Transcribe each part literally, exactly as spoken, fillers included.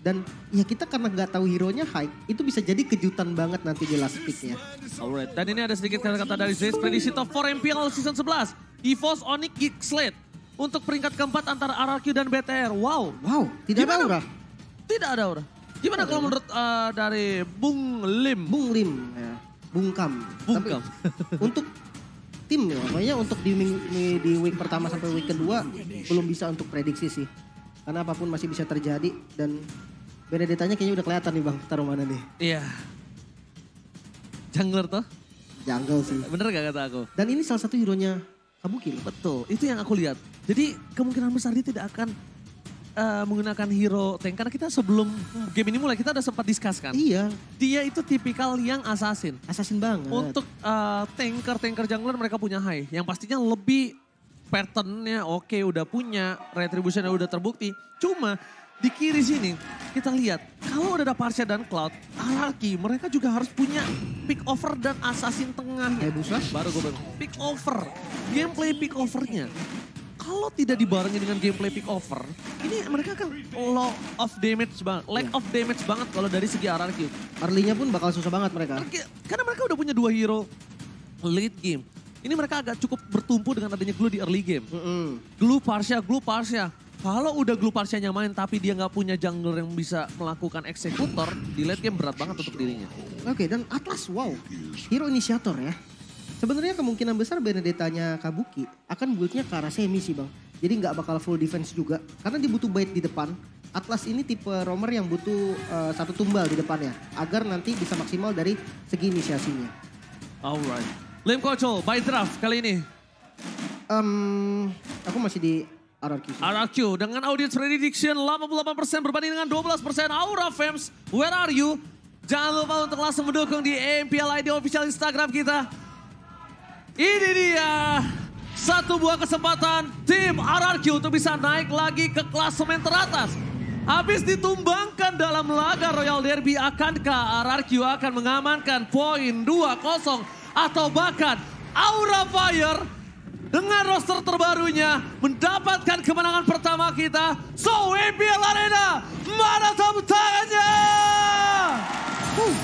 Dan ya kita karena nggak tahu hero-nya high, itu bisa jadi kejutan banget nanti di last pick-nya. Alright, dan ini ada sedikit kata-kata dari Zace. Prediksi top empat M P L season sebelas. EVOS, Onyx, Geek Slate. Untuk peringkat keempat antara R R Q dan B T R. Wow. Wow, tidak Gimana? ada aura. Tidak ada aura. Gimana kalau menurut uh, dari Bung Lim? Bung Lim, ya. Bung Kam. Bung Tapi Kam. untuk tim ya, makanya untuk di, di, di week pertama sampai week kedua belum bisa untuk prediksi sih. Karena apapun masih bisa terjadi dan Benedetta-nya kayaknya udah kelihatan nih bang, taruh mana nih. Iya. Jungler tuh? Jungle sih. Bener gak kata aku? Dan ini salah satu hero-nya Kabuki loh. Betul, itu yang aku lihat. Jadi kemungkinan besar dia tidak akan uh, menggunakan hero tank. Karena kita sebelum game ini mulai kita udah sempat discuss kan. Iya. Dia itu tipikal yang assassin. Assassin banget. Untuk uh, tanker-tanker jungler mereka punya high. Yang pastinya lebih patternnya oke udah punya. Retributionnya udah terbukti. Cuma di kiri sini kita lihat kalau udah ada Parsia dan Cloud. R R Q mereka juga harus punya pick over dan assassin tengahnya. Kayak Buswa? Baru gue baru. Pick over. Gameplay pick overnya. Kalau tidak dibarengi dengan gameplay pick over, ini mereka akan low of damage banget, lack Yeah. of damage banget kalau dari segi R R Q. Early-nya pun bakal susah banget mereka. Karena mereka udah punya dua hero late game. Ini mereka agak cukup bertumpu dengan adanya Glue di early game. Mm-mm. Glue Parsia, Glue Parsia. Kalau udah Glue Parsianya main tapi dia nggak punya jungler yang bisa melakukan eksekutor, di late game berat banget untuk dirinya. Oke, dan Atlas, wow. Hero inisiator ya. Sebenarnya kemungkinan besar Benedetta-nya Kabuki akan build-nya ke arah semi sih bang. Jadi nggak bakal full defense juga. Karena dia butuh bait di depan. Atlas ini tipe roamer yang butuh uh, satu tumbal di depannya. Agar nanti bisa maksimal dari segi inisiasinya. Alright. Lim Kocho, by draft kali ini. Um, aku masih di R R Q sih. R R Q dengan audience prediction delapan puluh delapan persen berbanding dengan dua belas persen. Aura Fams, where are you? Jangan lupa untuk langsung mendukung di M P L I D official Instagram kita. Ini dia satu buah kesempatan tim R R Q untuk bisa naik lagi ke klasemen teratas. Habis ditumbangkan dalam laga Royal Derby, akankah R R Q akan mengamankan poin dua kosong atau bahkan Aura Fire dengan roster terbarunya mendapatkan kemenangan pertama kita. So M P L Arena, mana tepuk tangannya? Uh,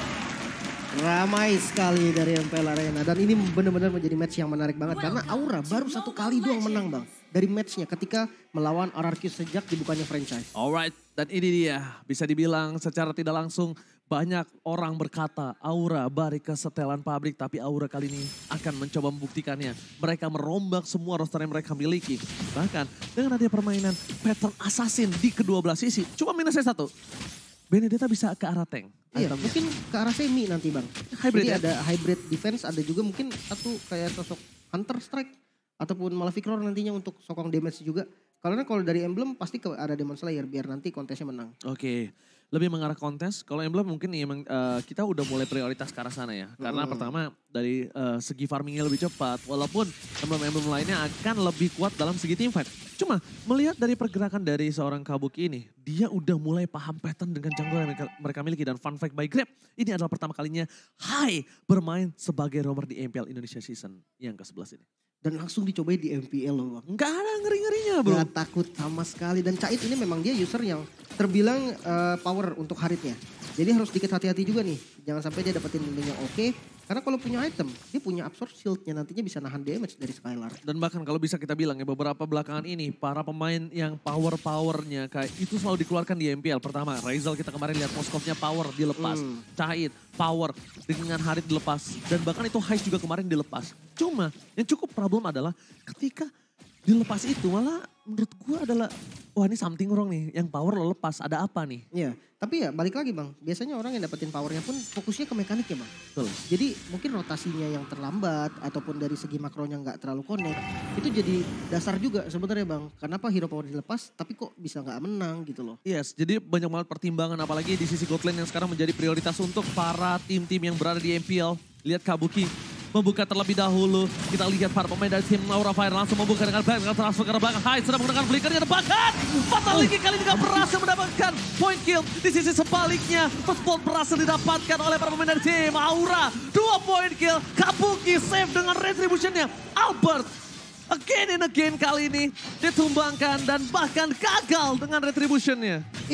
ramai sekali dari M P L Arena. Dan ini benar-benar menjadi match yang menarik banget. Karena Aura baru satu kali doang menang bang. Dari matchnya ketika melawan R R Q sejak dibukanya franchise. Alright, dan ini dia. Bisa dibilang secara tidak langsung banyak orang berkata Aura bari ke setelan pabrik, tapi Aura kali ini akan mencoba membuktikannya. Mereka merombak semua roster yang mereka miliki. Bahkan dengan adanya permainan pattern assassin di kedua belah sisi. Cuma minusnya satu, Benedetta bisa ke arah tank. Iya, Itemnya. mungkin ke arah semi nanti bang. Hybrid Jadi ya? ada hybrid defense, ada juga mungkin satu kayak sosok Hunter Strike. Ataupun malah Victor nantinya untuk sokong damage juga. Karena kalau dari Emblem pasti ke arah Demon Slayer biar nanti kontesnya menang. Oke, lebih mengarah kontes. Kalau Emblem mungkin ya emang uh, kita udah mulai prioritas ke arah sana ya. Karena Hmm. pertama dari uh, segi farmingnya lebih cepat. Walaupun emblem-emblem lainnya akan lebih kuat dalam segi teamfight. Cuma melihat dari pergerakan dari seorang Kabuki ini, dia udah mulai paham pattern dengan jungler yang mereka, mereka miliki. Dan fun fact by Grab, ini adalah pertama kalinya Hai bermain sebagai roamer di M P L Indonesia Season yang ke sebelas ini. Dan langsung dicobain di M P L loh bang. Nggak ada ngeri-ngerinya bro. Gak takut sama sekali. Dan Cait ini memang dia user yang terbilang uh, power untuk haritnya. Jadi harus sedikit hati-hati juga nih. Jangan sampai dia dapetin link yang oke. Karena kalau punya item, dia punya absorb shieldnya nantinya bisa nahan damage dari Skylar. Dan bahkan kalau bisa kita bilang ya beberapa belakangan ini para pemain yang power-powernya kayak itu selalu dikeluarkan di M P L. Pertama Rizal kita kemarin lihat Moskovnya power dilepas. Hmm. Cahit power dengan Harit dilepas. Dan bahkan itu Heist juga kemarin dilepas. Cuma yang cukup problem adalah ketika dilepas itu malah menurut gue adalah wah ini something wrong nih. Yang power lo lepas ada apa nih? Iya, tapi ya balik lagi bang. Biasanya orang yang dapetin powernya pun fokusnya ke mekanik ya bang. Betul. Jadi mungkin rotasinya yang terlambat ataupun dari segi makronya nggak terlalu connect. Itu jadi dasar juga sebenarnya bang. Kenapa hero power dilepas tapi kok bisa nggak menang gitu loh. Yes, jadi banyak banget pertimbangan apalagi di sisi God Lane yang sekarang menjadi prioritas untuk para tim-tim yang berada di M P L. Lihat Kabuki membuka terlebih dahulu. Kita lihat para pemain dari tim Aura Fire langsung membuka dengan baik. Dengan transfer ke belakang. Hai sudah menggunakan flickernya. Bahkan Fatality kali ini gak berhasil mendapatkan point kill. Di sisi sebaliknya first blood berhasil didapatkan oleh para pemain dari tim Aura. Dua point kill. Kabuki save dengan retributionnya. Albert again and again kali ini ditumbangkan dan bahkan gagal dengan retributionnya. Iya,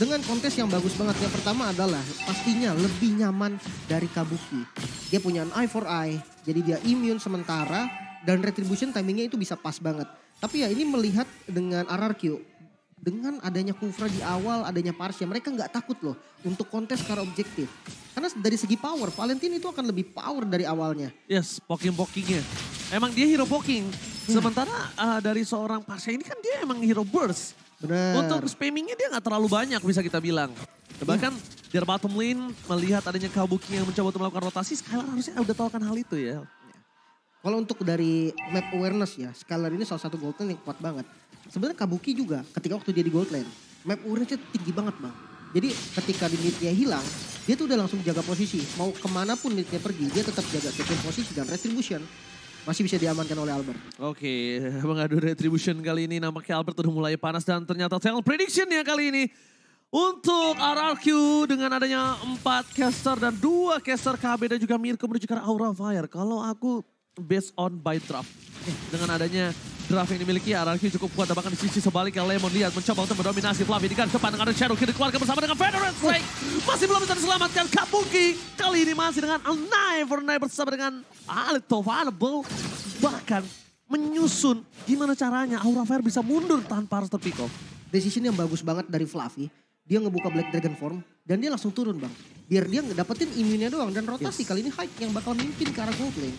dengan kontes yang bagus banget. Yang pertama adalah pastinya lebih nyaman dari Kabuki. Dia punya an eye for eye, jadi dia immune sementara dan retribution timingnya itu bisa pas banget. Tapi ya ini melihat dengan R R Q, dengan adanya Kufra di awal, adanya Parsia, mereka nggak takut loh untuk kontes secara objektif. Karena dari segi power, Valentine itu akan lebih power dari awalnya. Yes, poking-pokingnya. Emang dia hero poking. Hmm. Sementara uh, dari seorang Parsia ini kan dia emang hero burst. Benar. Untuk spammingnya dia nggak terlalu banyak bisa kita bilang. Bahkan di bottom lane melihat adanya Kabuki yang mencoba untuk melakukan rotasi, Skylar harusnya udah tahu kan hal itu ya. Kalau untuk dari map awareness ya, Skylar ini salah satu gold lane yang kuat banget. Sebenarnya Kabuki juga ketika waktu dia di gold lane, map awareness-nya tinggi banget bang. Jadi ketika di mid-nya hilang, dia tuh udah langsung jaga posisi. Mau kemana pun mid-nya pergi, dia tetap jaga taking posisi dan retribution. Masih bisa diamankan oleh Albert. Oke, mengadu retribution kali ini nampaknya Albert udah mulai panas dan ternyata tell prediction-nya kali ini. Untuk R R Q dengan adanya empat caster dan dua caster K B dan juga Mirko menuju ke Aura Fire. Kalau aku based on by draft. Dengan adanya draft yang dimiliki R R Q cukup kuat. Dan bahkan di sisi sebaliknya Lemon lihat mencoba untuk mendominasi Fluffy. Di depan dengan ada Shadow King dikeluarkan bersama dengan Veteran Strike. Masih belum bisa diselamatkan Kabuki. Kali ini masih dengan Nine for Nine bersama dengan Alito Available. Bahkan menyusun gimana caranya Aura Fire bisa mundur tanpa harus terpick off. Decision yang bagus banget dari Fluffy. Dia ngebuka Black Dragon form dan dia langsung turun bang. Biar dia dapetin imunnya doang dan rotasi. Yes. Kali ini Hype yang bakal mimpin ke arah gold lane.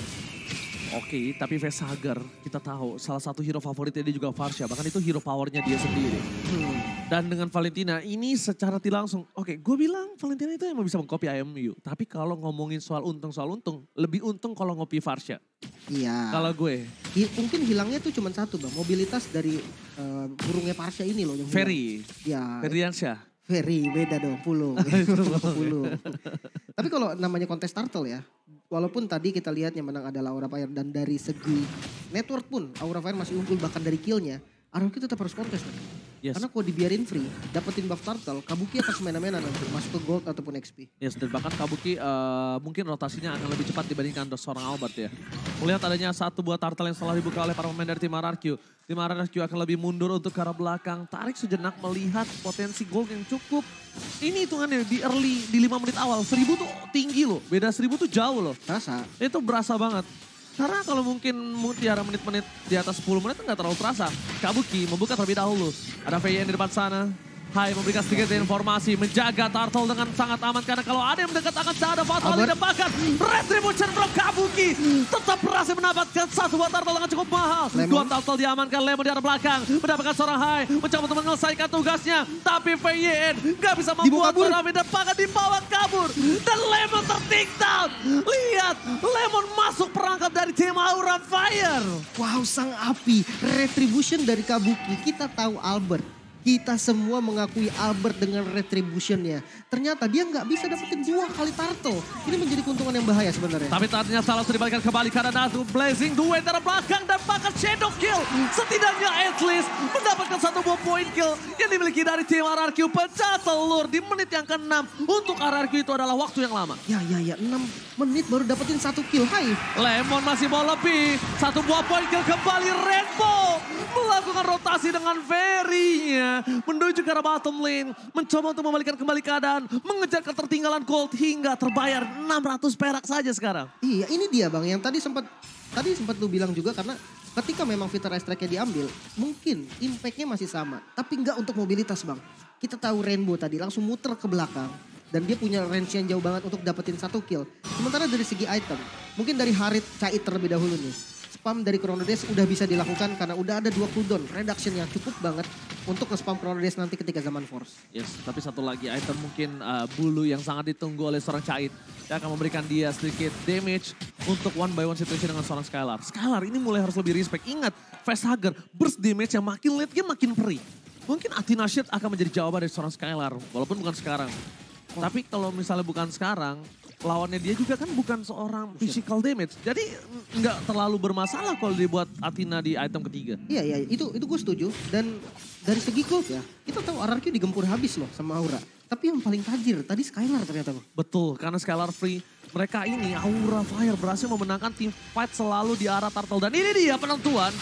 Oke, tapi Vesagar kita tahu salah satu hero favoritnya dia juga Varsha. Bahkan itu hero powernya dia sendiri. Hmm. Dan dengan Valentina ini secara tidak langsung. Oke, gue bilang Valentina itu emang bisa mengcopy I M U. Tapi kalau ngomongin soal untung, soal untung. Lebih untung kalau ngopi Varsha. Iya. Kalau gue. Hi, mungkin hilangnya tuh cuma satu bang. Mobilitas dari uh, burungnya Varsha ini loh. Yang Ferry. Ya. Ferryansyah. Ferry, beda dong. Puluh. Puluh. Tapi kalau namanya kontes turtle ya. Walaupun tadi kita lihat yang menang adalah Aura Fire dan dari segi network pun Aura Fire masih unggul bahkan dari killnya. R R Q tetap harus kontes. Yes. Karena kalau dibiarin free, dapetin buff turtle, Kabuki akan semena-mena nanti masuk ke gold ataupun X P. Yes, dan bahkan Kabuki uh, mungkin rotasinya akan lebih cepat dibandingkan seorang Albert ya. Melihat adanya satu buah turtle yang setelah dibuka oleh para pemain dari tim R R Q. Tim R R Q akan lebih mundur untuk ke arah belakang. Tarik sejenak melihat potensi gold yang cukup. Ini hitungannya di early, di lima menit awal. Seribu tuh tinggi loh, beda seribu tuh jauh loh. Terasa. Itu berasa banget. Karena kalau mungkin mutiara menit-menit di atas sepuluh menit nggak terlalu terasa. Kabuki membuka terlebih dahulu. Ada V Y N di depan sana. Hai memberikan sedikit informasi. Menjaga Turtle dengan sangat aman. Karena kalau ada yang mendekat akan ada fatal di depan. Retribution from Kabuki. Tetap berhasil mendapatkan satu buah Turtle dengan cukup mahal. Lemon. Dua Turtle diamankan. Lemon di arah belakang. Mendapatkan seorang Hai. Mencoba untuk menyelesaikan tugasnya. Tapi V Y N nggak bisa membuat seorang di depan di bawah kabur. Dan Lemon tertinggal. Lihat. Lemon masuk perangkap dari tim Aura Fire. Wow, sang api. Retribution dari Kabuki. Kita tahu Albert. Kita semua mengakui Albert dengan retributionnya. Ternyata dia nggak bisa dapetin dua kali turtle. Ini menjadi keuntungan yang bahaya sebenarnya. Tapi ternyata langsung dibalikan kembali karena Natu Blazing Duet dari belakang dan bahkan Shadow Kill. Setidaknya at least mendapatkan satu buah point kill yang dimiliki dari tim R R Q. Pecah telur di menit yang keenam. Untuk R R Q itu adalah waktu yang lama. Ya, ya, ya. enam menit baru dapetin satu kill. Hai. Lemon masih mau lebih. Satu buah point kill kembali Rainbow. Melakukan rotasi dengan Ferry-nya. Menuju ke arah bottom lane. Mencoba untuk membalikan kembali keadaan. Mengejar ketertinggalan gold hingga terbayar enam ratus perak saja sekarang. Iya ini dia bang yang tadi sempat tadi sempat lu bilang juga karena ketika memang fitur strike-nya diambil. Mungkin impact-nya masih sama. Tapi nggak untuk mobilitas bang. Kita tahu Rainbow tadi langsung muter ke belakang. Dan dia punya range yang jauh banget untuk dapetin satu kill. Sementara dari segi item. Mungkin dari Harit Cait terlebih dahulu nih. Spam dari Chrono Dash udah bisa dilakukan karena udah ada dua cooldown. Reduction yang cukup banget untuk nge-spam Chrono Dash nanti ketika zaman Force. Yes, tapi satu lagi item mungkin uh, bulu yang sangat ditunggu oleh seorang Cait. Dia akan memberikan dia sedikit damage untuk one by one situation dengan seorang Skylar. Skylar ini mulai harus lebih respect. Ingat, Facehugger burst damage yang makin late game makin perih. Mungkin Athena Shield akan menjadi jawaban dari seorang Skylar, walaupun bukan sekarang. Oh. Tapi kalau misalnya bukan sekarang, lawannya dia juga kan bukan seorang physical damage. Jadi nggak terlalu bermasalah kalau dibuat Athena di item ketiga. Iya, iya itu itu gue setuju. Dan dari segi gold ya, kita tahu R R Q digempur habis loh sama Aura. Tapi yang paling tajir tadi Skylar ternyata. Betul, karena Skylar free. Mereka ini Aura Fire berhasil memenangkan tim fight selalu di arah Turtle. Dan ini dia penentuan.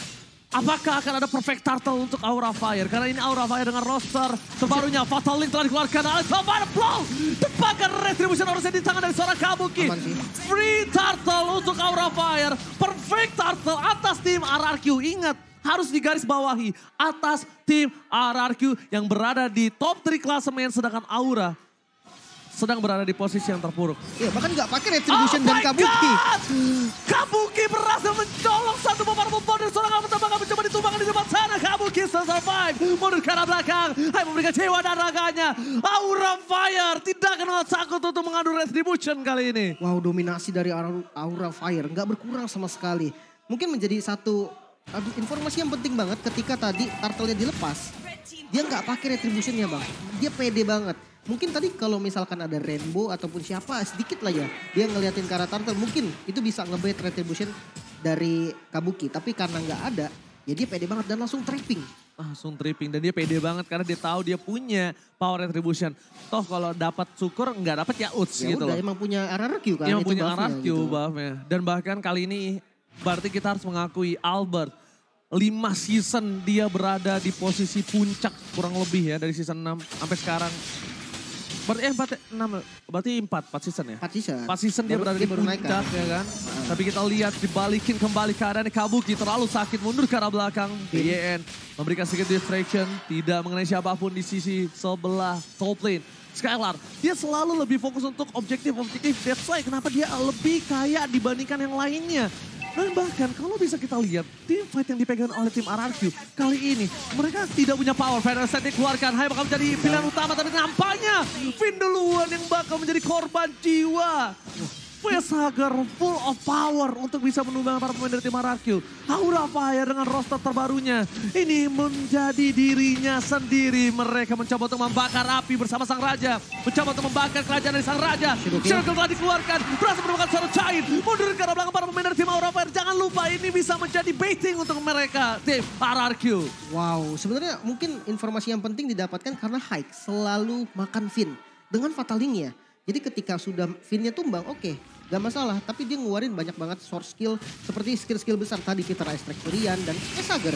Apakah akan ada perfect turtle untuk Aura Fire? Karena ini Aura Fire dengan roster terbarunya. Fatal Link telah dikeluarkan. Alex Fire Blow. Tepakan Retribution harusnya di tangan dari seorang Kabuki. Free turtle untuk Aura Fire. Perfect turtle atas tim R R Q. Ingat, harus digaris bawahi. Atas tim R R Q yang berada di top tiga klasemen. Sedangkan Aura sedang berada di posisi yang terpuruk. Ya, bahkan nggak pakai Retribution oh dan Kabuki. God! Kabuki berhasil mencolok satu bomber bomber dan seorang Alpha Tabaka mencoba ditumbangkan di depan sana. Kabuki still survive. Mundur ke arah belakang. Hai memberikan jiwa dan raganya. Aura Fire tidak kenal takut untuk mengadu Retribution kali ini. Wow, dominasi dari Aura Fire nggak berkurang sama sekali. Mungkin menjadi satu aduh, informasi yang penting banget ketika tadi turtle-nya dilepas. Dia nggak pakai Retribution-nya bang. Dia pede banget. Mungkin tadi kalau misalkan ada Rainbow ataupun siapa sedikit lah ya. Dia ngeliatin ke arah turtle mungkin itu bisa ngebait Retribution dari Kabuki. Tapi karena nggak ada ya dia pede banget dan langsung trapping. Langsung tripping dan dia pede banget karena dia tahu dia punya power Retribution. Toh kalau dapat syukur nggak dapat ya uts ya gitu udah, loh. emang punya R R Q kan. Emang itu punya R R Q gitu. buffnya. Dan bahkan kali ini berarti kita harus mengakui Albert. lima season dia berada di posisi puncak kurang lebih ya dari season enam sampai sekarang. Berarti eh, empat, enam, berarti empat, empat season ya? empat season. empat season dia baru, berada dia di baru puncak naik, kan? ya kan. Uh. Tapi kita lihat dibalikin kembali keadaan Kabuki terlalu sakit mundur ke arah belakang. B Y N memberikan sedikit distraction, tidak mengenai siapapun di sisi sebelah top lane. Skylar, dia selalu lebih fokus untuk objektif-objektif. That's why kenapa dia lebih kaya dibandingkan yang lainnya. Dan bahkan kalau bisa kita lihat, tim fight yang dipegang oleh tim R R Q kali ini, mereka tidak punya power. Final Set dikeluarkan, Hai bakal menjadi pilihan utama, tapi nampaknya Finn duluan yang bakal menjadi korban jiwa. Facehugger full of power untuk bisa menumbangkan para pemain dari tim R R Q. Aura Fire dengan roster terbarunya. Ini menjadi dirinya sendiri. Mereka mencoba untuk membakar api bersama sang raja. Mencoba untuk membakar kerajaan dari sang raja. Circle telah dikeluarkan. Berhasil menemukan seorang cair. Mundur ke arah belakang para pemain dari tim Aura Fire. Jangan lupa ini bisa menjadi baiting untuk mereka. Tim R R Q. Wow, sebenarnya mungkin informasi yang penting didapatkan karena Haik selalu makan Finn. Dengan Fatal Link-nya. Jadi ketika sudah Finn-nya tumbang, oke, okay, gak masalah. Tapi dia ngeluarin banyak banget source skill seperti skill-skill besar tadi Peter Ice Curian dan Facehugger.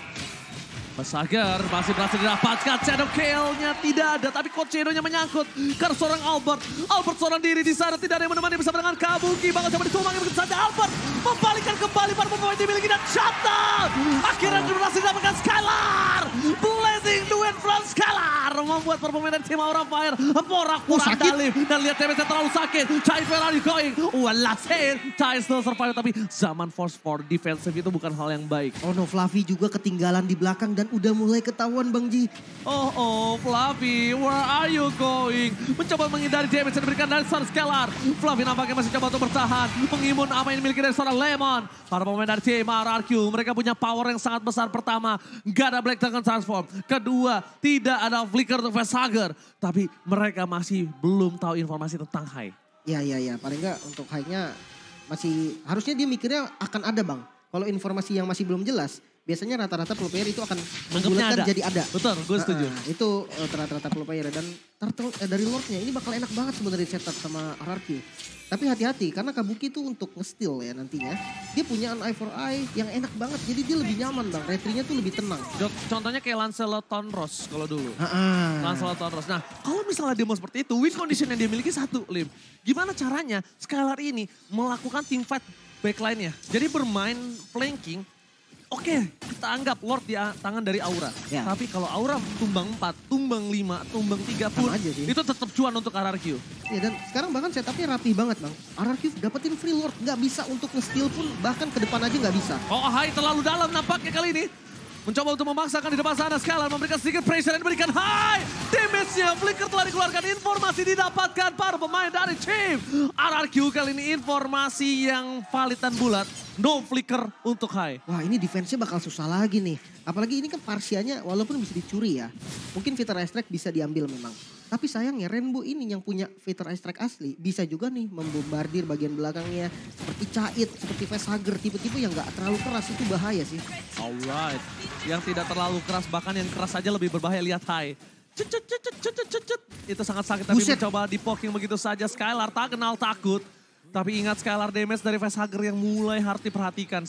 Facehugger masih berhasil didapatkan, shadow kill-nya tidak ada. Tapi Coach Shadow-nya menyangkut karena seorang Albert. Albert seorang diri di sana, tidak ada yang menemani bersama dengan Kabuki. Bakal coba ditumbang begitu saja Albert membalikkan kembali para pemain dimiliki dan shutdown. Akhirnya berhasil didapatkan Skylar. Blazing duet from Skylar membuat para pemain dari tim Aura Fire porak-porak dalim. Dan lihat damage-nya terlalu sakit. Chai where are you going? Well, last hit. Chai still survive tapi zaman force for defensive itu bukan hal yang baik. Oh no, Fluffy juga ketinggalan di belakang dan udah mulai ketahuan Bang Ji. Oh oh, Fluffy, where are you going? Mencoba menghindari damage yang diberikan dari seorang Skylar. Fluffy nampaknya masih coba untuk bertahan. Mengimun apa yang dimiliki dari seorang Lemon. Para pemain dari tim R R Q, mereka punya power yang sangat besar. Pertama, gak ada Black Dragon Transform. Kedua, tidak ada Flicker untuk Facehugger. Tapi mereka masih belum tahu informasi tentang Hai. Ya, ya, ya. Paling enggak untuk Hai-nya masih, harusnya dia mikirnya akan ada Bang. Kalau informasi yang masih belum jelas, biasanya rata-rata pro player itu akan membulatkan jadi ada. Betul, gue setuju. Nah, itu uh, rata-rata pro player dan turtle eh, dari Lordnya ini bakal enak banget sebenarnya setup sama R R Q. Tapi hati-hati karena Kabuki itu untuk nge-steal ya nantinya. Dia punya an eye for eye yang enak banget. Jadi dia lebih nyaman Bang. Retry-nya tuh lebih tenang. Contohnya kayak Lancelot Tonros kalau dulu. Ha-ha. Lancelot Tonros. Nah kalau misalnya dia mau seperti itu, win condition yang dia miliki satu, Lim. Gimana caranya Skylar ini melakukan team fight backline-nya. Jadi bermain flanking. Oke, kita anggap Lord di tangan dari Aura. Ya. Tapi kalau Aura tumbang empat, tumbang lima, tumbang tiga pun, aja sih. itu tetap cuan untuk R R Q. Ya dan sekarang bahkan setupnya rapi banget Bang. R R Q dapetin free Lord. Nggak bisa untuk nge-steal pun bahkan ke depan aja nggak bisa. Oh Hai terlalu dalam nampaknya kali ini. Mencoba untuk memaksakan di depan sana. Skylar memberikan sedikit pressure dan diberikan Hai. Damage-nya Flicker telah dikeluarkan. Informasi didapatkan para pemain dari tim R R Q kali ini. Informasi yang valid dan bulat. No Flicker untuk Hai. Wah ini defense-nya bakal susah lagi nih. Apalagi ini kan Parsianya walaupun bisa dicuri ya. Mungkin Fitter Ice Strike bisa diambil memang. Tapi sayangnya Rainbow ini yang punya Fitter Ice Strike asli. Bisa juga nih membombardir bagian belakangnya. Seperti Cait, seperti Facehugger. Tipe-tipe yang gak terlalu keras itu bahaya sih. Alright. Yang tidak terlalu keras bahkan yang keras saja lebih berbahaya. Lihat Hai. Cet, cet, cet, cet, cet, cet, cet. Itu sangat sakit tapi Buset. mencoba di-poking begitu saja. Skylar tak kenal takut. Tapi ingat Skylar damage dari Facehugger yang mulai harus diperhatikan sih.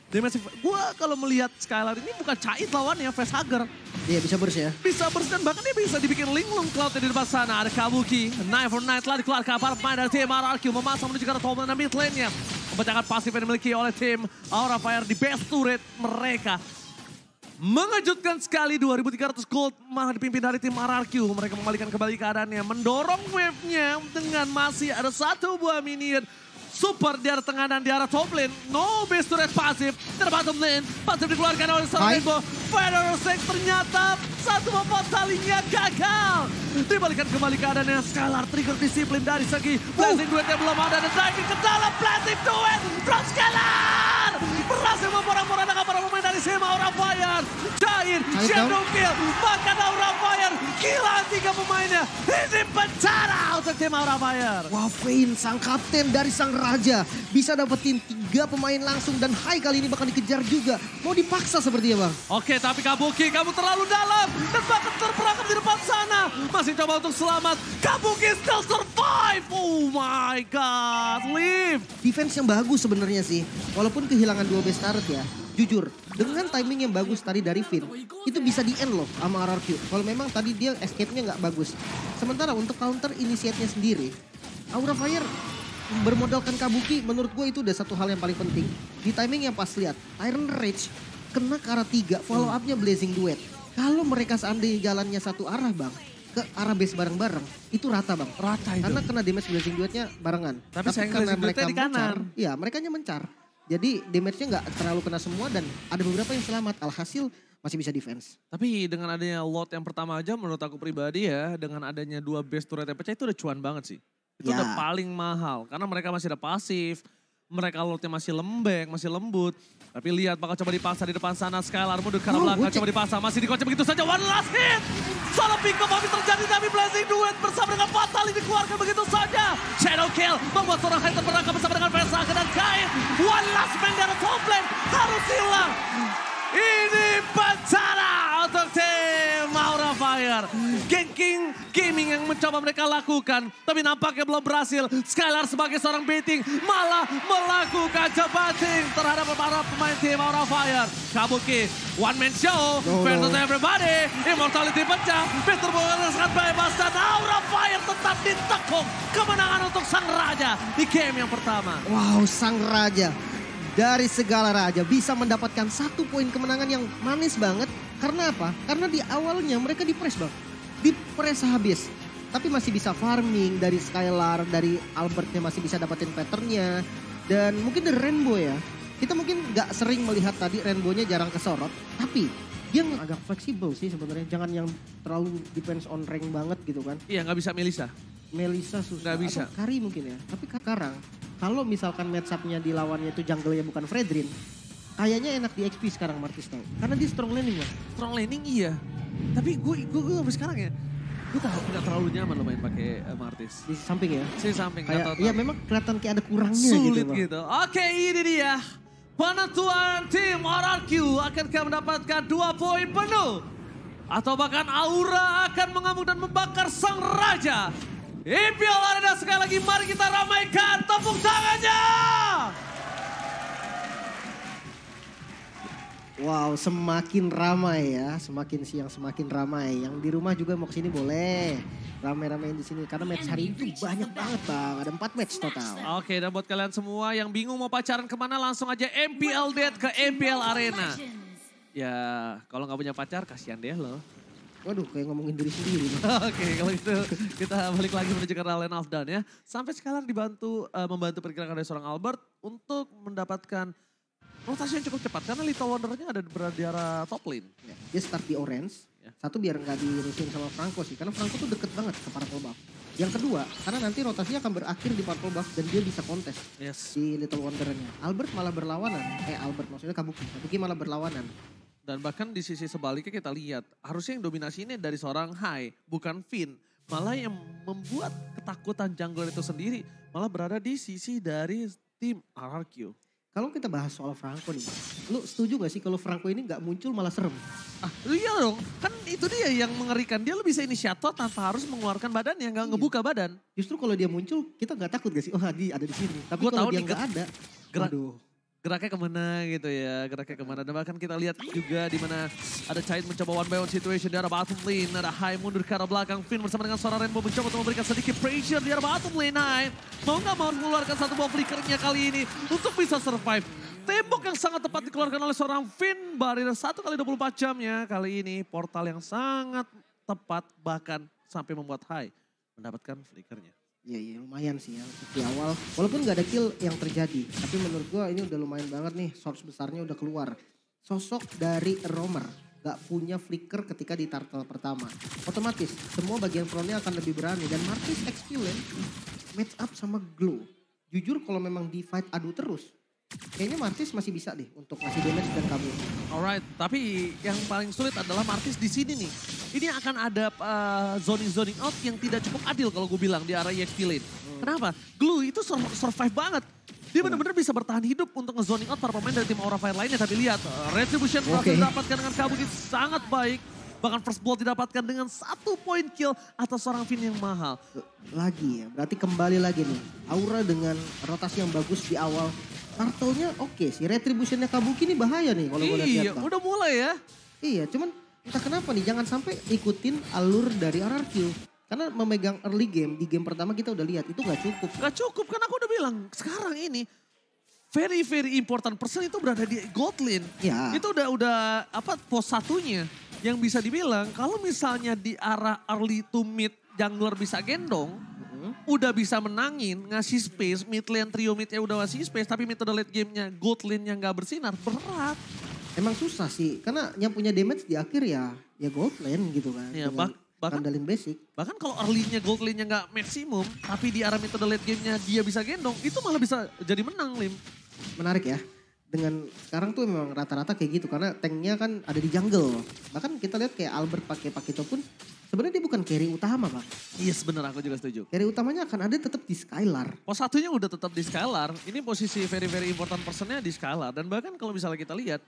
Damage, gue kalau melihat Skylar ini bukan Cait lawannya, facehugger. Iya bisa burst ya. Bisa burst dan bahkan dia bisa dibikin linglung cloud di depan sana. Ada Kabuki, Knife for Night telah dikeluarkan para pemain dari tim R R Q. Memasang menuju ke arah top lane dan mid lane-nya. Membacakan pasif yang dimiliki oleh tim Aura Fire di best turret mereka. Mengejutkan sekali dua ribu tiga ratus gold malah dipimpin dari tim R R Q. Mereka membalikan kembali keadaannya, mendorong wave-nya dengan masih ada satu buah minion. Super di arah tengah dan di arah top lane. No base turret pasif. Dari bottom lane. Pasif dikeluarkan oleh seorang Rainbow. Federal Sex ternyata satu membuat talinya gagal. Dibalikan kembali keadaannya. Skylar trigger disiplin dari segi. Blazing duet yang belum ada. Dan diving ke dalam blazing duet. From Skylar. Berhasil memporak-porandakan para pemain dari Sema Aura Fire. Cair. Shadow kill. Bahkan Aura Fire. Gila tiga pemainnya. Ini penjara untuk tim Aura Fire. Wah, Vayne sang kapten dari sang raja bisa dapetin tiga pemain langsung dan Hai kali ini bakal dikejar juga. Mau dipaksa sepertinya bang. Oke tapi Kabuki kamu terlalu dalam dan bahkan terperangkap di depan sana. Masih coba untuk selamat. Kabuki still survive. Oh my god, leave. Defense yang bagus sebenarnya sih. Walaupun kehilangan dua base turret ya. Jujur, dengan timing yang bagus tadi dari Vayne, itu bisa di-end loh sama R R Q. Kalau memang tadi dia escape-nya nggak bagus. Sementara untuk counter initiate-nya sendiri, Aura Fire bermodalkan Kabuki, menurut gue itu udah satu hal yang paling penting. Di timing yang pas lihat, Iron Rage kena ke arah tiga, follow up-nya Blazing Duet. Kalau mereka seandainya jalannya satu arah bang, ke arah base bareng-bareng, itu rata bang. Rata itu. Karena kena damage Blazing Duetnya barengan. Tapi, Tapi sayang karena Blazing mereka Duetnya di kanan. Iya, mereka mencar. Jadi damage-nya nggak terlalu kena semua dan ada beberapa yang selamat. Alhasil masih bisa defense. Tapi dengan adanya lot yang pertama aja menurut aku pribadi ya, dengan adanya dua base turret yang pecah itu udah cuan banget sih. Itu Ya. udah paling mahal karena mereka masih ada pasif. Mereka lotnya masih lembek, masih lembut. Tapi lihat bakal coba dipaksa di depan sana. Skylar mundur ke arah Oh, belakang, gocek. coba dipaksa. Masih dikocok begitu saja, one last hit. Salah pick up habis terjadi tapi Blazing Duet bersama dengan Fatali dikeluarkan begitu saja. Shadow kill membuat seorang Hater berangkat bersama dengan Versaka dan Kain. One last man dari top lane harus hilang. Ini penjara untuk tim Aura Fire. Ganking gaming yang mencoba mereka lakukan. Tapi nampaknya belum berhasil. Skylar sebagai seorang baiting malah melakukan jebating terhadap para pemain tim Aura Fire. Kabuki, one man show. Oh. Versus everybody. Immortality pecah. Peter Bowen sangat bebas. Dan Aura Fire tetap ditekuk. Kemenangan untuk sang raja di game yang pertama. Wow, sang raja dari segala raja bisa mendapatkan satu poin kemenangan yang manis banget. Karena apa? Karena di awalnya mereka di-press bang. Di-press habis. Tapi masih bisa farming dari Skylar, dari Albertnya masih bisa dapetin patternnya. Dan mungkin dari Rainbow ya. Kita mungkin gak sering melihat tadi Rainbow-nya jarang kesorot. Tapi dia agak fleksibel sih sebenarnya. Jangan yang terlalu depends on rank banget gitu kan. Iya nggak bisa Melissa. Melissa susah. Nggak bisa. Atau Kari mungkin ya. Tapi sekarang kalau misalkan match up-nya di lawannya itu jungle-nya bukan Fredrin, kayaknya enak di X P sekarang Martis tahu. Karena dia strong laning lah. Strong laning iya. Tapi gue gue gue sampai sekarang ya, gue tau nggak terlalu nyaman lo main pakai uh, Martis. Di samping ya. Sih samping. Kayak, nggak tahu- iya memang kelihatan kayak ada kurangnya sulit gitu. Bang. gitu. Oke ini dia. Penentuan tim R R Q akankah mendapatkan dua poin penuh. Atau bahkan Aura akan mengamuk dan membakar sang raja. Imperial Arena sekali lagi mari kita ramaikan tepuk tangannya. Wow, semakin ramai ya. Semakin siang semakin ramai. Yang di rumah juga mau kesini boleh. Ramai-ramain di sini. Karena match hari itu banyak banget bang. Ada empat match total. Oke dan buat kalian semua yang bingung mau pacaran kemana langsung aja M P L Date ke M P L Arena. Ya kalau nggak punya pacar kasihan deh lo. Waduh kayak ngomongin diri sendiri. Oke kalau gitu kita balik lagi menuju ke Lane of Dawn ya. Sampai sekarang dibantu uh, membantu pergerakan dari seorang Albert untuk mendapatkan rotasi yang cukup cepat. Karena Little Wonder-nya ada berada di arah top lane. Ya, dia start di orange. Ya. Satu biar nggak dirusin sama Franco sih. Karena Franco tuh deket banget ke Purple Buff. Yang kedua karena nanti rotasinya akan berakhir di Purple Buff dan dia bisa kontes. Yes. Si Little Wonder-nya. Albert malah berlawanan. Eh Albert maksudnya Kabuki. Kabuki malah berlawanan. Dan bahkan di sisi sebaliknya kita lihat harusnya yang dominasi ini dari seorang Hai bukan Finn. Malah yang membuat ketakutan jungler itu sendiri malah berada di sisi dari tim R R Q. Kalau kita bahas soal Franco nih, Bang. Lu setuju gak sih kalau Franco ini gak muncul malah serem? Ah iya dong, kan itu dia yang mengerikan. Dia lo bisa inisiator tanpa harus mengeluarkan badan yang gak Iya. ngebuka badan. Justru kalau dia muncul kita gak takut gak sih? Oh dia ada di sini. Tapi Gua kalau tahu dia nih, gak ada, gerak- waduh. geraknya kemana gitu ya, geraknya kemana. Dan bahkan kita lihat juga di mana ada Chait mencoba one by one situation di arah bottom lane. Ada Hai mundur ke arah belakang, Finn bersama dengan seorang Rainbow mencoba untuk memberikan sedikit pressure di arah bottom lane. Hai mau nggak mau mengeluarkan satu buah flickernya kali ini untuk bisa survive. Tembok yang sangat tepat dikeluarkan oleh seorang Finn. Barrier satu kali dua puluh empat jamnya kali ini. Portal yang sangat tepat bahkan sampai membuat Hai mendapatkan flickernya. Iya, iya lumayan sih ya di awal. Walaupun gak ada kill yang terjadi. Tapi menurut gua ini udah lumayan banget nih. Source besarnya udah keluar. Sosok dari Roamer gak punya flicker ketika di turtle pertama. Otomatis semua bagian frontnya akan lebih berani. Dan Martis Experience match up sama Glow. Jujur kalau memang di fight adu terus. Kayaknya Martis masih bisa deh untuk ngasih damage dan kabur. Alright, tapi yang paling sulit adalah Martis di sini nih. Ini akan ada uh, zoning-zoning out yang tidak cukup adil kalau gue bilang di arah E X P lane. Hmm. Kenapa? Glue itu sur survive banget. Dia benar-benar bisa bertahan hidup untuk nge-zoning out para pemain dari tim Aura Fire lainnya. Tapi lihat, uh, Retribution okay. didapatkan dengan Kabuki sangat baik. Bahkan first blood didapatkan dengan satu point kill atas seorang Finn yang mahal. Lagi ya, berarti kembali lagi nih. Aura dengan rotasi yang bagus di awal. Turtle-nya oke okay sih, Retribution-nya Kabuki ini bahaya nih kalau gue lihat. Iya, udah mulai ya. Iya, cuman entah kenapa nih, jangan sampai ikutin alur dari R R Q. Karena memegang early game, di game pertama kita udah lihat, itu gak cukup. Gak cukup, kan aku udah bilang, sekarang ini very very important person itu berada di gold lane. Ya. Itu udah udah apa pos satunya. Yang bisa dibilang, kalau misalnya di arah early to mid, jungler bisa gendong, udah bisa menangin, ngasih space, mid lane, trio midnya udah ngasih space, tapi metode late game-nya, gold lane-nya gak bersinar, berat. Emang susah sih, karena yang punya damage di akhir ya, ya gold lane gitu kan. Ya, bah bahkan andalin basic. Bahkan kalau early-nya, gold lane-nya gak maksimum, tapi di arah metode late game-nya dia bisa gendong, itu malah bisa jadi menang, Lim. Menarik ya. Dengan sekarang tuh memang rata-rata kayak gitu, karena tanknya kan ada di jungle. Bahkan kita lihat kayak Albert pakai Pakito pun, sebenarnya dia bukan carry utama, Bang. Iya yes, bener, aku juga setuju. Carry utamanya akan ada tetap di Skylar. Pos satunya udah tetap di Skylar. Ini posisi very very important personnya di Skylar. Dan bahkan kalau misalnya kita lihat,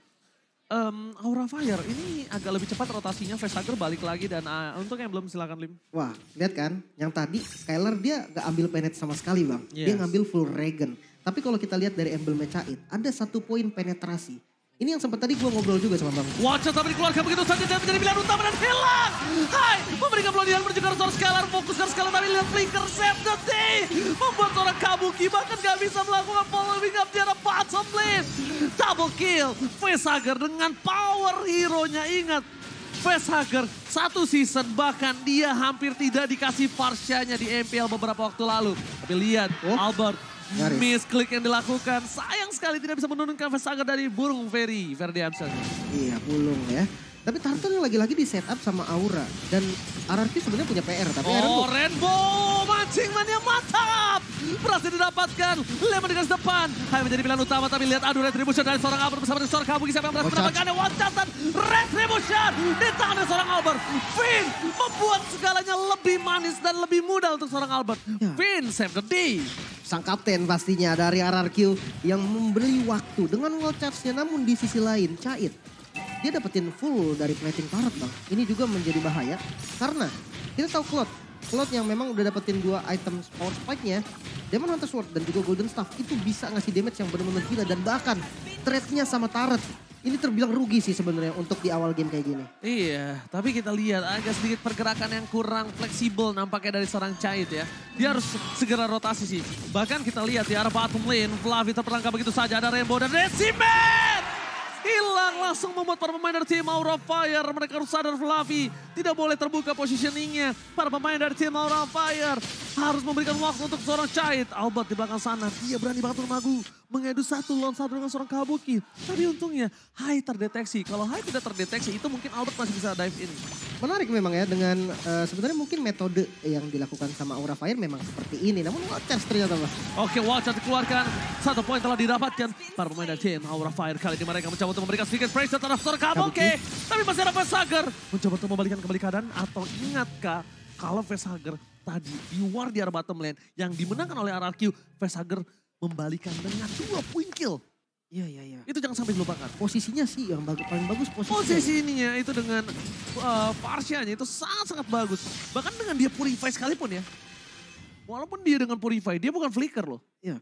um, Aura Fire ini agak lebih cepat rotasinya. Facehugger balik lagi dan uh, untuk yang belum silakan Lim. Wah, lihat kan, yang tadi Skylar dia gak ambil penet sama sekali, Bang. Yes. Dia ngambil full regen. Tapi kalau kita lihat dari embelnya Chait, ada satu poin penetrasi. Ini yang sempat tadi gue ngobrol juga sama Bang. Watch out tapi dikeluarkan begitu saja dan menjadi pilihan utama dan hilang. Hai, memberikan pelodian menuju ke seorang Skylar, fokus ke Skylar tapi lihat flicker save the day. Membuat seorang Kabuki bahkan gak bisa melakukan following up di arah bottom lane. Double kill, Facehugger dengan power hero-nya, ingat. Facehugger satu season bahkan dia hampir tidak dikasih Farsha-nya di M P L beberapa waktu lalu. Tapi lihat, oh. Albert. Miss klik yang dilakukan. Sayang sekali tidak bisa menurunkan Facehugger dari burung Ferry. Ferdiansyah. Iya, bulung ya. Tapi Turtle lagi-lagi di setup sama Aura. Dan R R Q sebenarnya punya P R. Tapi oh, Rainbow. Mancing man yang mantap. Berhasil didapatkan. Lemon di garis depan. Hanya menjadi pilihan utama. Tapi lihat adu Retribution dari seorang Albert bersama dengan seorang Kabuki. Siapa yang berhasil mendapatkannya? One shot Retribution. Di tangan dari seorang Albert. Finn membuat segalanya lebih manis dan lebih mudah untuk seorang Albert. Ya. Finn save the day. Sang kapten pastinya dari R R Q yang memberi waktu dengan wall charge-nya. Namun di sisi lain Chait, dia dapetin full dari plating turret, Bang. Ini juga menjadi bahaya karena kita tahu Cloud. Cloud yang memang udah dapetin dua item power spike-nya, Demon Hunter Sword dan juga Golden Staff itu bisa ngasih damage yang benar-benar gila. Dan bahkan threat-nya sama turret. Ini terbilang rugi sih sebenarnya untuk di awal game kayak gini. Iya, tapi kita lihat agak sedikit pergerakan yang kurang fleksibel nampaknya dari seorang Chait ya. Dia harus segera rotasi sih. Bahkan kita lihat di arah bottom lane, Flavi terperangkap begitu saja. Ada Rainbow dan Decimet! Hilang langsung membuat para pemain dari tim Aura Fire. Mereka harus sadar Flavi tidak boleh terbuka positioningnya. Para pemain dari tim Aura Fire harus memberikan waktu untuk seorang Chait. Albert di belakang sana, dia berani banget bermagu. Mengadu satu lawan satu dengan seorang Kabuki. Tapi untungnya Hai terdeteksi. Kalau Hai tidak terdeteksi itu mungkin Albert masih bisa dive in. Menarik memang ya dengan uh, sebenarnya mungkin metode yang dilakukan sama Aura Fire memang seperti ini. Namun Watchers ternyata Mas. Oke, Watchers dikeluarkan. Satu poin telah didapatkan. Para pemain dari tim Aura Fire kali ini mereka mencoba untuk memberikan sedikit pressure terhadap seorang Kabuki. Tapi masih ada Facehugger. Mencoba untuk membalikan kembali keadaan. Atau ingatkah kalau Facehugger tadi di war di arah bottom lane yang dimenangkan oleh R R Q. Facehugger membalikan dengan dua point kill. Iya, iya, iya. Itu jangan sampai dilupakan. Posisinya sih yang bagus, paling bagus posisinya. Posisinya itu dengan uh, Farsha-nya itu sangat-sangat bagus. Bahkan dengan dia purify sekalipun ya. Walaupun dia dengan purify, dia bukan flicker loh. Iya.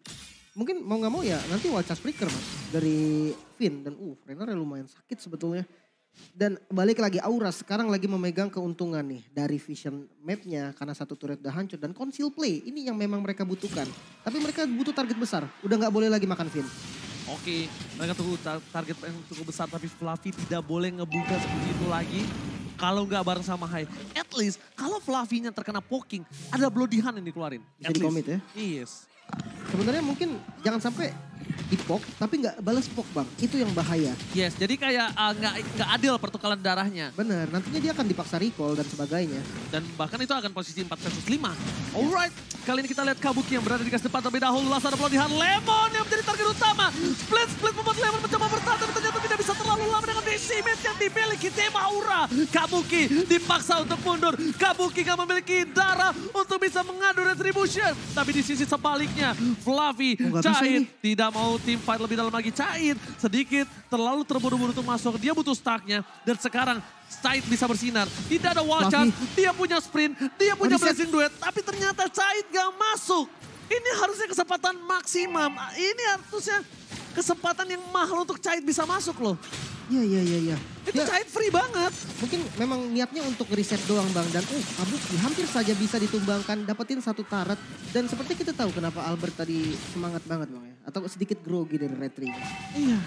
Mungkin mau nggak mau ya nanti wall charge flicker mas dari Finn. Dan uh Renner lumayan sakit sebetulnya. Dan balik lagi Aura sekarang lagi memegang keuntungan nih dari vision mapnya karena satu turret udah hancur dan conceal play ini yang memang mereka butuhkan. Tapi mereka butuh target besar, udah nggak boleh lagi makan Finn. Oke, mereka tunggu tar target yang cukup besar tapi Fluffy tidak boleh ngebuka seperti itu lagi. Kalau nggak bareng sama Hai. At least kalau Fluffy-nya terkena poking, ada Bloody Hand yang dikeluarin. Bisa di commit ya. Yes. Sebenarnya mungkin jangan sampai dipok tapi nggak balas pok bang. Itu yang bahaya. Yes, jadi kayak uh, nggak nggak adil pertukaran darahnya. Bener, nantinya dia akan dipaksa recall dan sebagainya. Dan bahkan itu akan posisi empat versus lima. Alright, kali ini kita lihat Kabuki yang berada di gas depan terlebih dahulu. Langsung ada Bloody Hand, Lemon yang menjadi target utama. Split-split membuat Lemon mencoba bertahan tapi ternyata tidak bisa terlalu lama dengan decimate yang dimiliki tim Aura. Kabuki dipaksa untuk mundur. Kabuki gak memiliki darah untuk bisa mengadu retribution. Tapi di sisi sebaliknya, Fluffy, oh, Cair tidak mau tim fight lebih dalam lagi. Cair sedikit terlalu terburu-buru untuk masuk. Dia butuh stacknya dan sekarang Cair bisa bersinar. Tidak ada wall charge, dia punya sprint, dia punya oh, blazing duet. Tapi ternyata Cair gak masuk. Ini harusnya kesempatan maksimum. Ini harusnya kesempatan yang mahal untuk Cair bisa masuk loh. Iya, iya, iya. Ya. Itu Cair free banget. Mungkin memang niatnya untuk reset doang bang. Dan uh Kabuki hampir saja bisa ditumbangkan, dapetin satu turret. Dan seperti kita tahu kenapa Albert tadi semangat banget bang ya. Atau sedikit grogi dari retri. Iya.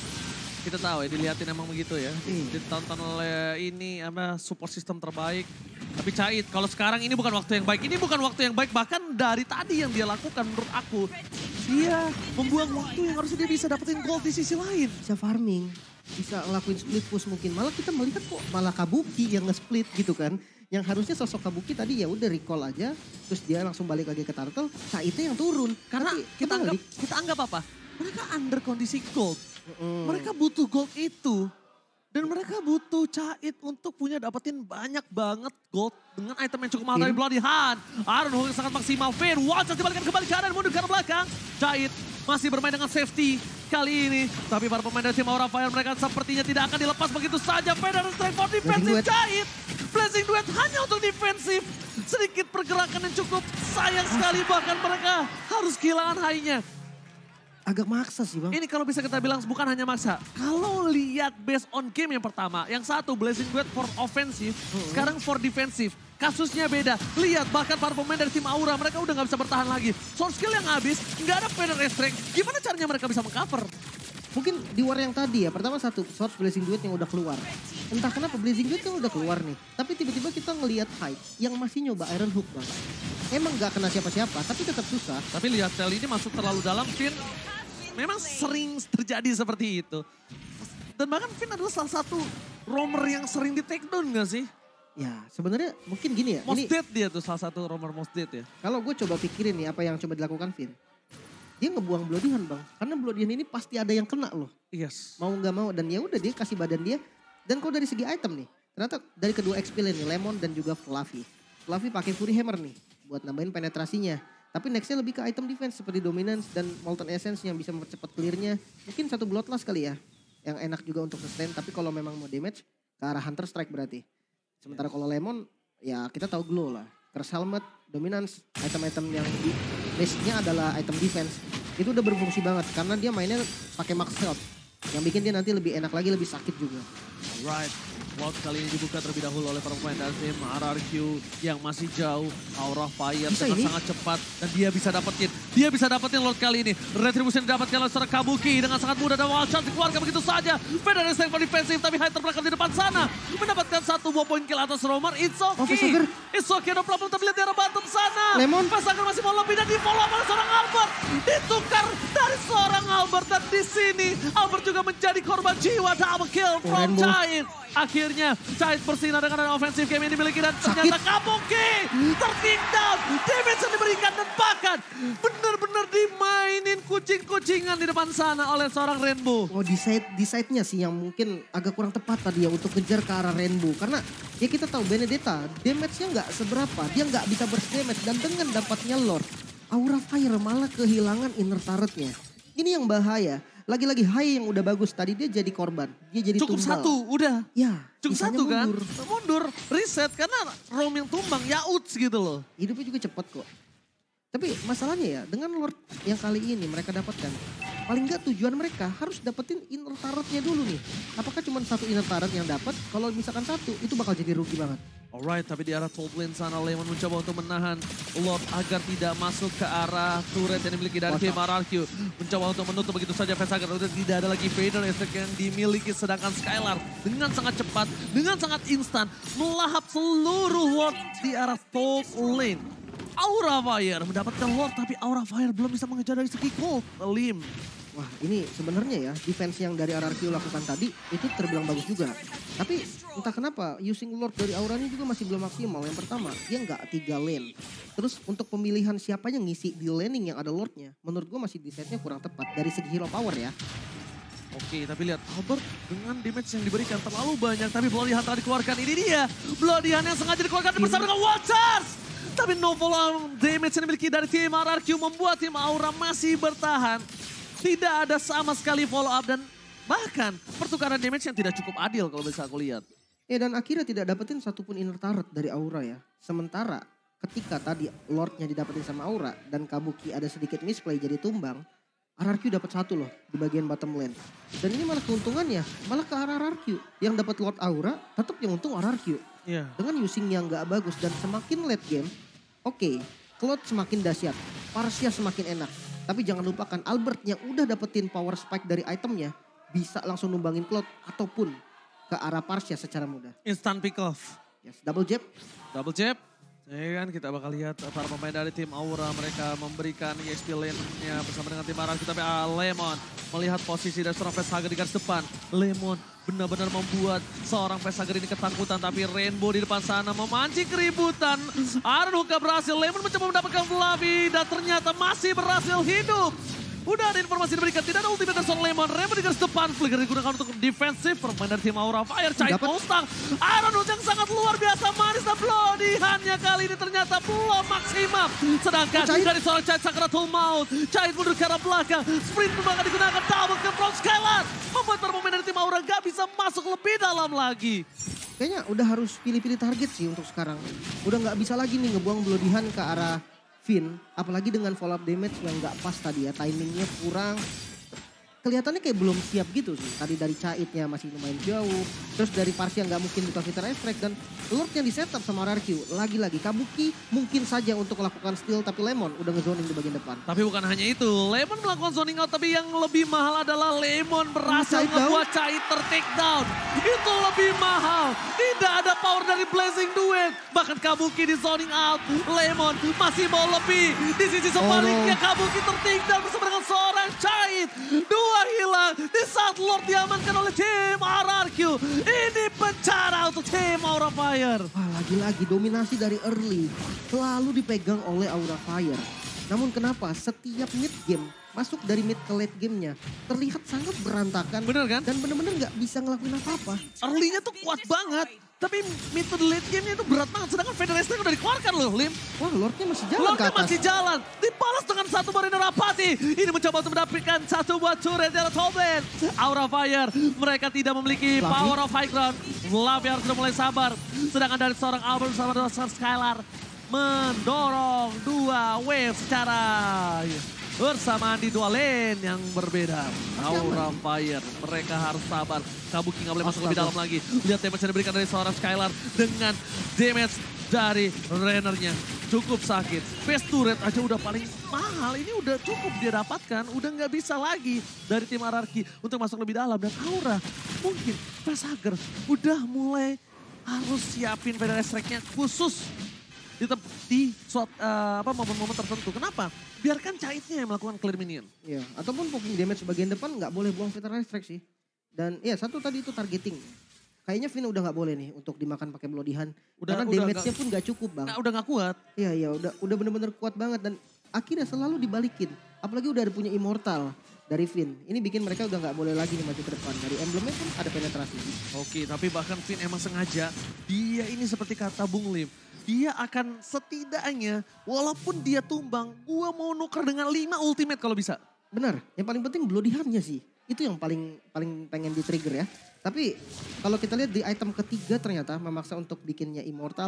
Kita tahu ya, dilihatin emang begitu ya. Hmm. Ditonton oleh ini apa support system terbaik. Tapi Cair, kalau sekarang ini bukan waktu yang baik. Ini bukan waktu yang baik, bahkan dari tadi yang dia lakukan menurut aku. Dia membuang waktu yang harusnya dia bisa dapetin gold di sisi lain. Bisa farming, bisa ngelakuin split push mungkin. Malah kita melihat kok malah Kabuki yang nge-split gitu kan. Yang harusnya sosok Kabuki tadi ya udah recall aja. Terus dia langsung balik lagi ke turtle. Cairnya yang turun. Karena Tapi kita anggap, kita anggap apa? Mereka under kondisi gold. Mm. Mereka butuh gold itu. Dan mereka butuh Cair untuk punya dapetin banyak banget gold dengan item yang cukup mahal dari Bloody Hand. Iron Hook yang sangat maksimal. Fair, Watch dibalikan kembali ke kanan, mundur ke arah belakang. Cair masih bermain dengan safety kali ini. Tapi para pemain dari tim Aura Fire mereka sepertinya tidak akan dilepas begitu saja. Fair dan strike for defensive Cair. Blazing Duet hanya untuk defensif. Sedikit pergerakan yang cukup sayang sekali, bahkan mereka harus kehilangan high-nya. Agak maksa sih bang. Ini kalau bisa kita bilang bukan hanya maksa. Kalau lihat based on game yang pertama. Yang satu Blazing Duet for offensive. Hmm. Sekarang for defensive. Kasusnya beda. Lihat bahkan para pemain dari tim Aura mereka udah gak bisa bertahan lagi. Sound skill yang habis. Gak ada Feather Restraint. Gimana caranya mereka bisa mengcover? Mungkin di war yang tadi ya. Pertama satu short Blazing Duet yang udah keluar. Entah kenapa Blazing Duet kan udah keluar nih. Tapi tiba-tiba kita ngelihat Hyde yang masih nyoba Iron Hook bang. Emang gak kena siapa-siapa tapi tetap susah. Tapi lihat Tel ini masuk terlalu dalam. Finn memang sering terjadi seperti itu. Dan bahkan Finn adalah salah satu roamer yang sering di take down gak sih? Ya sebenarnya mungkin gini ya. Most ini, dead dia tuh salah satu roamer most dead ya. Kalau gue coba pikirin nih apa yang coba dilakukan Finn. Dia ngebuang Bloody Hand bang. Karena Bloody Hand ini pasti ada yang kena loh. Yes. Mau gak mau dan ya udah dia kasih badan dia. Dan kalau dari segi item nih. Ternyata dari kedua X P lane nih Lemon dan juga Fluffy. Fluffy pakai Fury Hammer nih. Buat nambahin penetrasinya. Tapi nextnya lebih ke item defense seperti Dominance dan Molten Essence yang bisa mempercepat clearnya. Mungkin satu Bloodlust kali ya. Yang enak juga untuk sustain. Tapi kalau memang mau damage ke arah Hunter Strike berarti. Sementara kalau Lemon ya kita tahu Glow lah. Curse Helmet, Dominance, item-item yang di base-nya adalah item defense. Itu udah berfungsi banget karena dia mainnya pakai max health. Yang bikin dia nanti lebih enak lagi, lebih sakit juga. Right. World kali ini dibuka terlebih dahulu oleh para pemain dari tim R R Q yang masih jauh. Aura Fire dengan sangat cepat dan dia bisa dapetin. Dia bisa dapetin Lord kali ini. Retribution didapatkan oleh seorang Kabuki dengan sangat mudah dan wild shot dikeluarkan begitu saja. Feder is for defensif tapi Hyde terbelakang di depan sana. Mendapatkan satu buah poin kill atas Roamer. It's okay. Oh, It's okay. No problem. Tapi lihat di arah bottom sana. Lemon. Pasangan masih mau lebih dan di follow oleh seorang Albert. Ditukar dari seorang Albert dan di sini Albert juga menjadi korban jiwa. Double kill from Giant. Akhirnya Cair bersinar dengan offensive game yang dimiliki dan ternyata Kabuki tertinggal. Damage yang diberikan dan bahkan benar-benar dimainin kucing-kucingan di depan sana oleh seorang Rainbow. Oh di side di side-nya sih yang mungkin agak kurang tepat tadi ya untuk kejar ke arah Rainbow. Karena ya kita tahu Benedetta damage-nya nggak seberapa. Dia nggak bisa burst damage dan dengan dapatnya Lord. Aura Fire malah kehilangan inner turret-nya. Ini yang bahaya. Lagi-lagi Hai yang udah bagus tadi dia jadi korban. Dia jadi Cukup tumbal. satu udah. Ya. Cukup satu kan. Mundur. mundur. Reset karena Rom yang tumbang ya outs gitu loh. Hidupnya juga cepet kok. Tapi masalahnya ya, dengan Lord yang kali ini mereka dapatkan, paling nggak tujuan mereka harus dapetin inner turret-nya dulu nih. Apakah cuma satu inner turret yang dapat? Kalau misalkan satu, itu bakal jadi rugi banget. Alright, tapi di arah top lane sana Lemon mencoba untuk menahan Lord agar tidak masuk ke arah turret yang dimiliki dari tim R R Q. Mencoba untuk menutup begitu saja Facehugger. Udah tidak ada lagi Vader Effect yang dimiliki, sedangkan Skylar dengan sangat cepat, dengan sangat instan melahap seluruh Lord di arah top lane. Aura Fire mendapatkan Lord, tapi Aura Fire belum bisa mengejar dari segi gold. Lim. Wah ini sebenarnya ya defense yang dari R R Q lakukan tadi itu terbilang bagus juga. Tapi entah kenapa using Lord dari Aura ini juga masih belum maksimal. Yang pertama dia nggak tiga lane. Terus untuk pemilihan siapa yang ngisi di laning yang ada Lordnya, menurut gue masih desainnya kurang tepat dari segi hero power ya. Oke, tapi lihat Albert dengan damage yang diberikan terlalu banyak, tapi Bloody Hand telah dikeluarkan. Ini dia Bloody Hand yang sengaja dikeluarkan bersama dengan Watchers. Tapi no follow damage yang dimiliki dari tim R R Q membuat tim Aura masih bertahan. Tidak ada sama sekali follow up dan bahkan pertukaran damage yang tidak cukup adil kalau bisa aku lihat. Ya dan akhirnya tidak dapetin satupun inner turret dari Aura ya. Sementara ketika tadi Lordnya didapetin sama Aura dan Kabuki ada sedikit misplay jadi tumbang, R R Q dapat satu loh di bagian bottom lane. Dan ini malah keuntungannya malah ke arah R R Q. Yang dapat Lord Aura tetap yang untung R R Q. Yeah. Dengan using yang gak bagus dan semakin late game, oke, okay, Cloud semakin dahsyat, Parsia semakin enak. Tapi jangan lupakan Albert yang udah dapetin power spike dari itemnya bisa langsung numbangin Cloud ataupun ke arah Parsia secara mudah. Instant pick off. Yes, double jab. Double jab. Ya kan kita bakal lihat para pemain dari tim Aura mereka memberikan E X P lane-nya bersama dengan tim R R Q. Tapi ah, Lemon melihat posisi dari seorang Facehugger di garis depan. Lemon benar-benar membuat seorang Facehugger ini ketakutan. Tapi Rainbow di depan sana memancing keributan. Arnuka berhasil, Lemon mencoba mendapatkan Flavi dan ternyata masih berhasil hidup. Udah ada informasi diberikan, tidak ada ultimate dari seorang Lemon. Rainbow di garis depan, Flicker digunakan untuk defensif. Permain dari tim Aura Fire, Cahit Kostang. Iron yang sangat luar biasa manis dan Bloody Hand-nya kali ini ternyata belum maksimal. Sedangkan Cahit dari seorang Cahit Sakratul Maut, Cahit mundur ke arah belakang. Sprint pun bakal digunakan, double ke from Skylar. Membuat para pemain dari tim Aura gak bisa masuk lebih dalam lagi. Kayaknya udah harus pilih-pilih target sih untuk sekarang. Udah gak bisa lagi nih ngebuang Bloody Hand ke arah Finn, apalagi dengan follow up damage yang gak pas tadi ya, timingnya kurang. Kelihatannya kayak belum siap gitu sih. Tadi dari Caitnya masih lumayan jauh. Terus dari Parsia nggak mungkin buka fitur extract. Dan Lord yang di setup sama R R Q. Lagi-lagi Kabuki mungkin saja untuk melakukan steal. Tapi Lemon udah ngezoning di bagian depan. Tapi bukan hanya itu. Lemon melakukan zoning out. Tapi yang lebih mahal adalah Lemon berhasil membuat Cait ter-take down. Itu lebih mahal. Tidak ada power dari Blazing Duet. Bahkan Kabuki di zoning out. Lemon masih mau lebih. Di sisi sebaliknya oh no. Kabuki ter-take down bersama dengan seorang Cait. Dua hilang di saat Lord diamankan oleh tim R R Q. Ini bencana untuk tim Aura Fire. Wah, lagi-lagi dominasi dari early selalu dipegang oleh Aura Fire. Namun kenapa setiap mid game masuk dari mid ke late gamenya terlihat sangat berantakan. Bener kan? Dan bener-bener gak bisa ngelakuin apa-apa. Early-nya tuh kuat banget. Tapi mid to late game-nya itu berat banget. Sedangkan Federation udah dikeluarkan loh, Lim. Wah, Lordnya masih jalan Lordnya ke atas. masih jalan. Dibalas dengan satu Mariner Rapati. Ini mencoba untuk mendapatkan satu buat turret dari top lane. Aura Fire. Mereka tidak memiliki Fluffy. power of high ground. Fluffy harus sudah mulai sabar. Sedangkan dari seorang Albert bersama dengan Skylar. Mendorong dua wave secara bersamaan di dua lane yang berbeda. Aura Fire, mereka harus sabar. Kabuki nggak boleh masuk lebih dalam lagi. Lihat damage yang diberikan dari seorang Skylar dengan damage dari Rainernya. Cukup sakit. Base turret aja udah paling mahal. Ini udah cukup dia dapatkan. Udah nggak bisa lagi dari tim R R Q untuk masuk lebih dalam. Dan Aura mungkin Facehugger udah mulai harus siapin Vader Strike-nya khusus di, di suat, uh, apa momen-momen tertentu. Kenapa? Biarkan Caitnya yang melakukan clear minion. Iya, ataupun poking damage bagian depan nggak boleh buang Vader Strike sih. Dan ya satu tadi itu targeting. Kayaknya Vin udah nggak boleh nih untuk dimakan pakai Bloody Hand. Udah, karena damage-nya pun nggak cukup bang. Nah, udah nggak kuat. Iya iya udah udah bener-bener kuat banget dan akhirnya selalu dibalikin. Apalagi udah ada punya Immortal dari Vin. Ini bikin mereka udah nggak boleh lagi nih maju ke depan. Dari emblemnya pun ada penetrasi. Oke, tapi bahkan Vin emang sengaja. Dia ini seperti kata Bung Lim. Dia akan setidaknya walaupun dia tumbang, gua mau nuker dengan lima ultimate kalau bisa. Benar, yang paling penting Bloody Hand-nya sih. Itu yang paling paling pengen di trigger ya. Tapi kalau kita lihat di item ketiga ternyata memaksa untuk bikinnya Immortal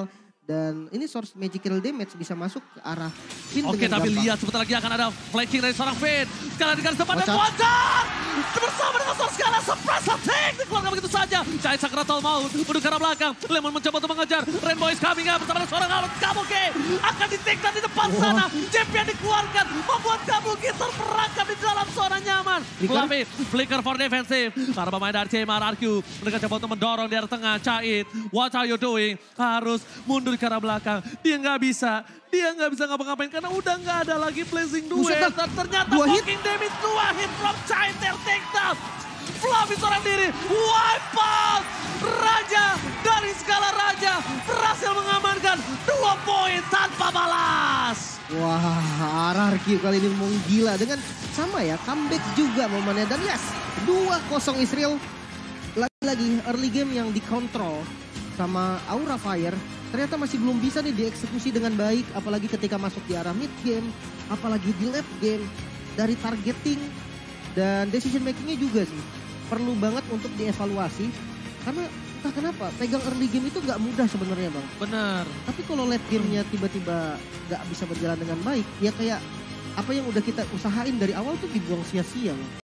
Dan ini source magical damage bisa masuk ke arah Finn Oke, dengan tapi gampang. lihat sebentar lagi akan ada flanking dari seorang Finn. Sekarang di garis depan dan Wajar. Wajar. Bersama dengan source skala surprise attack. Dikeluarkan begitu saja. Cahaya Sakratal Maut menuju ke arah belakang. Lemon mencoba untuk mengejar. Rainbow is coming up bersama dengan seorang Aaron Kabuki. Akan di-take di depan Wow. sana. Champion dikeluarkan. Membuat Kabuki terperangkap di dalam zona nyaman. Flicker. Fluffy, flicker for defensive. Para pemain dari C M R R Q. Mereka coba untuk mendorong di arah tengah. Cait, what are you doing? Harus mundur ke arah belakang. Dia nggak bisa. Dia nggak bisa ngapa-ngapain karena udah nggak ada lagi blazing Buset, duet. Bang. Dan ternyata Dua hit. fucking damage dua hit from Cait ter take down. Fluffy seorang diri. Wipe out. Raja dari skala Raja berhasil mengamankan dua poin tanpa balas. Wah, R R Q kali ini mau gila dengan sama ya, comeback juga momennya. Dan yes, dua kosong Israel. Lagi-lagi early game yang dikontrol sama Aura Fire. Ternyata masih belum bisa nih dieksekusi dengan baik. Apalagi ketika masuk di arah mid game. Apalagi di late game. Dari targeting dan decision makingnya juga sih. Perlu banget untuk dievaluasi. Karena entah kenapa pegang early game itu gak mudah sebenarnya bang. Benar. Tapi kalau late game-nya tiba-tiba gak bisa berjalan dengan baik, ya kayak apa yang udah kita usahain dari awal tuh dibuang sia-sia.